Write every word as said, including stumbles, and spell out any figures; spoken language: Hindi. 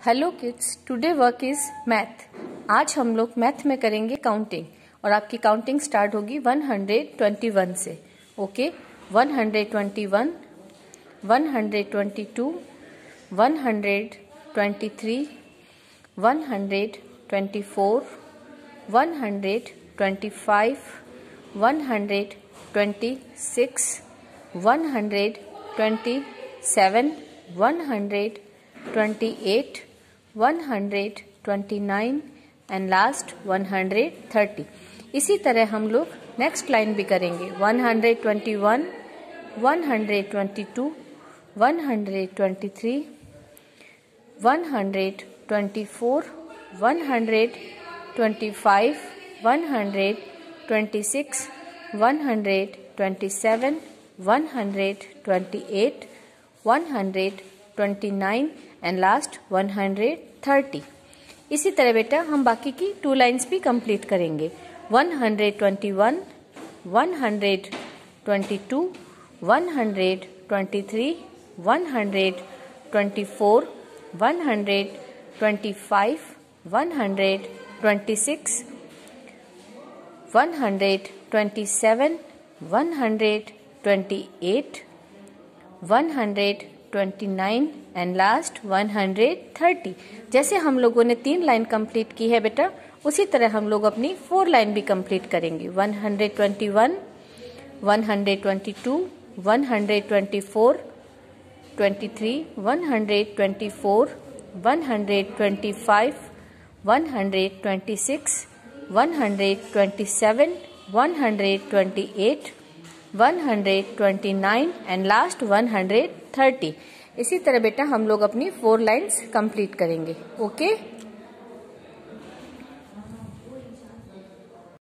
Hello kids, today work is math. आज हम लोग मैथ में करेंगे काउंटिंग और आपकी काउंटिंग स्टार्ट होगी वन हंड्रेड ट्वेंटी वन से। Okay, one hundred twenty one, one hundred twenty two, one hundred twenty three, one hundred twenty four, one hundred twenty five, one hundred twenty six, one hundred twenty seven, one hundred twenty eight, one hundred twenty nine and last one hundred thirty. इसी तरह हम लोग नेक्स्ट लाइन भी करेंगे। One hundred twenty one, one hundred twenty two, one hundred twenty three, one hundred twenty four, one hundred twenty five, one hundred twenty six, one hundred twenty seven, one hundred twenty eight, one hundred twenty nine and last one hundred thirty. इसी तरह बेटा हम बाकी की टू लाइंस भी कंप्लीट करेंगे। One hundred twenty one, one hundred twenty two, one hundred twenty three, one hundred twenty four, one hundred twenty five, one hundred twenty six, one hundred twenty seven, one hundred twenty eight, one hundred twenty nine and last one hundred thirty. जैसे हम लोगों ने तीन लाइन कंप्लीट की है बेटा, उसी तरह हम लोग अपनी फोर लाइन भी कंप्लीट करेंगे। One hundred twenty one, one hundred twenty two, one hundred twenty four, twenty three, one hundred twenty four, one hundred twenty five, one hundred twenty six, one hundred twenty seven, one hundred twenty eight, one hundred twenty nine and last one hundred thirty. इसी तरह बेटा हम लोग अपनी फोर लाइंस कंप्लीट करेंगे। ओके।